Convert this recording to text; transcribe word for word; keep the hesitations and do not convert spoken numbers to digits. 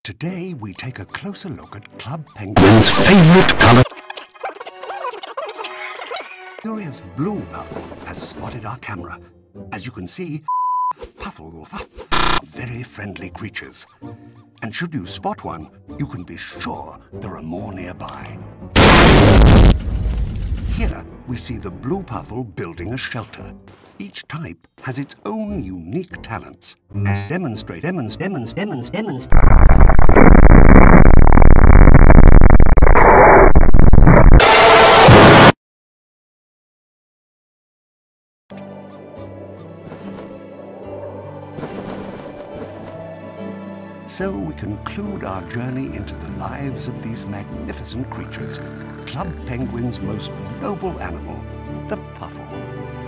Today we take a closer look at Club Penguin's favorite color. Curious blue Puffle has spotted our camera. As you can see, Puffle are very friendly creatures. And should you spot one, you can be sure there are more nearby. Here we see the blue Puffle building a shelter. Each type has its own unique talents. As demonstrate, demonstrate, demonstrate, demonstrate, demonstrate. So we conclude our journey into the lives of these magnificent creatures, Club Penguin's most noble animal, the Puffle.